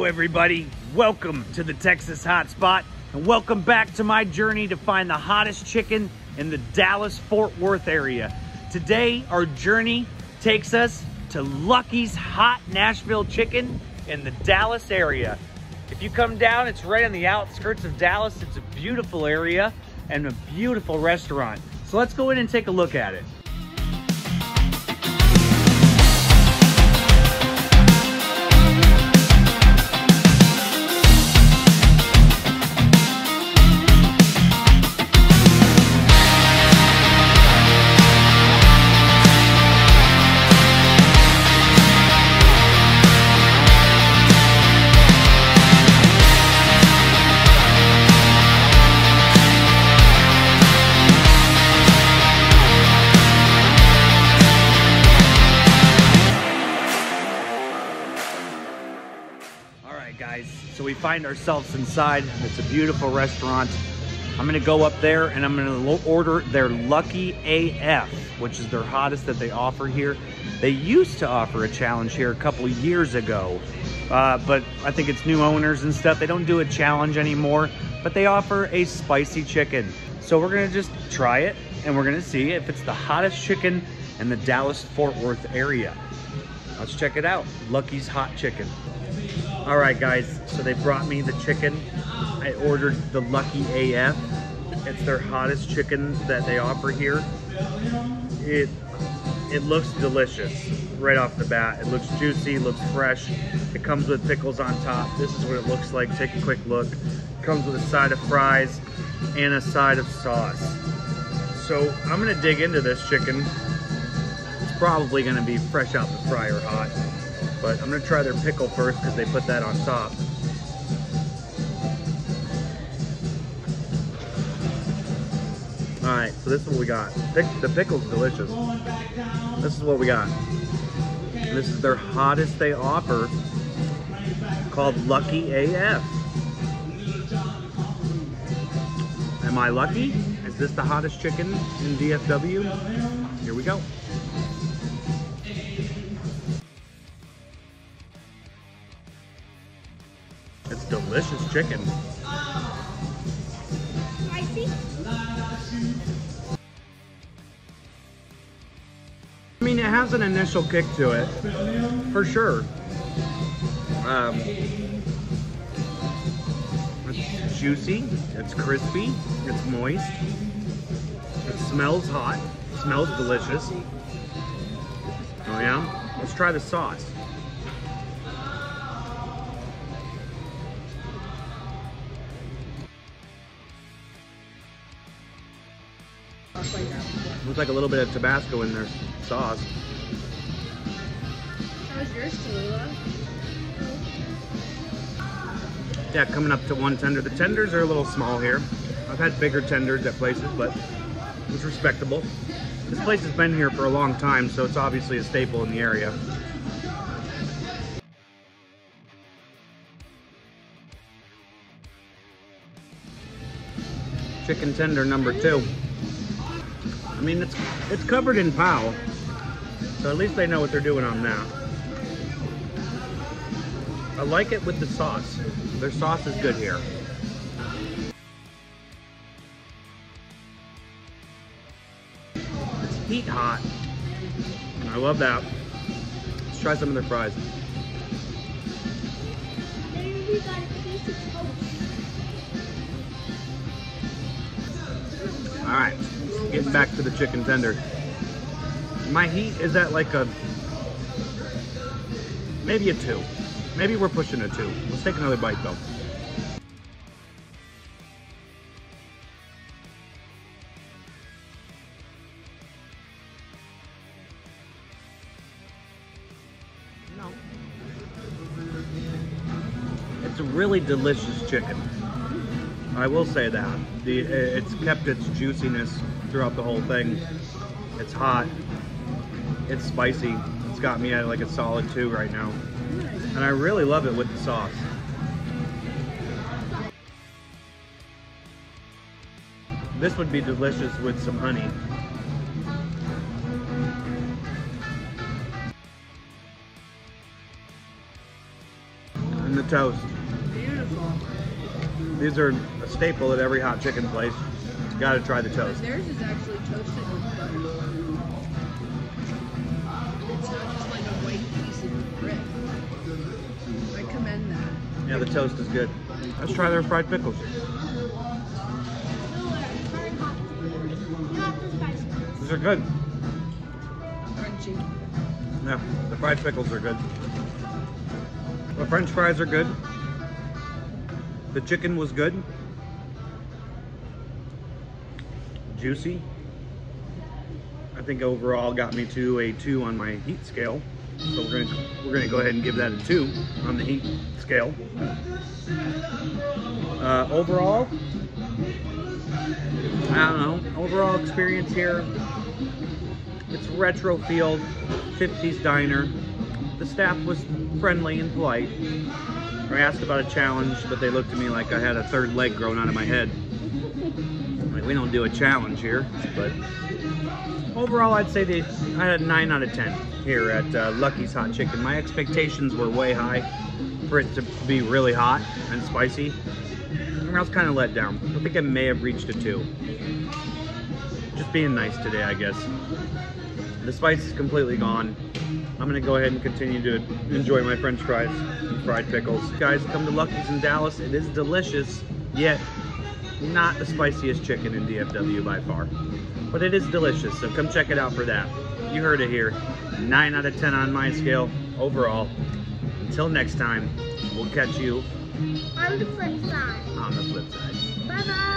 Hello everybody, welcome to the Texas Hotspot and welcome back to my journey to find the hottest chicken in the Dallas-Fort Worth area. Today our journey takes us to Lucky's Hot Nashville Chicken in the Dallas area. If you come down, it's right on the outskirts of Dallas. It's a beautiful area and a beautiful restaurant. So let's go in and take a look at it. Guys, so we find ourselves inside. It's a beautiful restaurant. I'm gonna go up there and I'm gonna order their Lucky AF, which is their hottest that they offer here. They used to offer a challenge here a couple of years ago, but I think it's new owners and stuff. They don't do a challenge anymore, but they offer a spicy chicken. So we're gonna just try it and we're gonna see if it's the hottest chicken in the Dallas-Fort Worth area. Let's check it out. Lucky's Hot Chicken. All right, guys, so they brought me the chicken. I ordered the Lucky AF. It's their hottest chicken that they offer here. It looks delicious right off the bat. It looks juicy, looks fresh. It comes with pickles on top. This is what it looks like. Take a quick look. It comes with a side of fries and a side of sauce. So I'm gonna dig into this chicken. It's probably gonna be fresh out the fryer hot. But I'm gonna try their pickle first because they put that on top. All right, so this is what we got. The pickle's delicious. This is what we got. And this is their hottest they offer, called Lucky AF. Am I lucky? Is this the hottest chicken in DFW? Here we go. It's delicious chicken. Spicy? I mean, it has an initial kick to it, for sure. It's juicy, it's crispy, it's moist. It smells hot, it smells delicious. Oh yeah? Let's try the sauce. Looks like a little bit of Tabasco in their sauce. How's yours, Tallulah? Yeah, coming up to one tender. The tenders are a little small here. I've had bigger tenders at places, but it's respectable. This place has been here for a long time, so it's obviously a staple in the area. Chicken tender number 2. I mean, it's covered in POW, so at least they know what they're doing on that. I like it with the sauce. Their sauce is good here. It's heat hot. I love that. Let's try some of their fries. Maybe we got a piece of toast. All right. Getting back to the chicken tender. My heat is at like maybe a 2. Maybe we're pushing a 2. Let's take another bite though. No. It's a really delicious chicken. I will say that. It's kept its juiciness throughout the whole thing. It's hot. It's spicy. It's got me at like a solid 2 right now. And I really love it with the sauce. This would be delicious with some honey. And the toast. Beautiful. These are a staple at every hot chicken place. Gotta try the toast. Theirs is actually toasted with butter. It's not just like a white piece of bread. I commend that. Yeah, the toast is good. Let's try their fried pickles. These are good. Crunchy. Yeah, the fried pickles are good. The French fries are good. The chicken was good. Juicy. I think overall got me to a 2 on my heat scale. So we're gonna go ahead and give that a 2 on the heat scale. Overall, I don't know. Overall experience here. It's retro feel, 50s diner. The staff was friendly and polite. I asked about a challenge, but they looked at me like I had a third leg grown out of my head. Like, we don't do a challenge here, but overall I'd say I had a 9 out of 10 here at Lucky's Hot Chicken. My expectations were way high for it to be really hot and spicy. I was kind of let down. I think I may have reached a 2. Just being nice today, I guess. The spice is completely gone. I'm gonna go ahead and continue to enjoy my French fries and fried pickles. Guys, come to Lucky's in Dallas. It is delicious, yet not the spiciest chicken in DFW by far. But it is delicious, so come check it out for that. You heard it here. 9 out of 10 on my scale overall. Until next time, we'll catch you On the flip side. on the flip side. Bye-bye.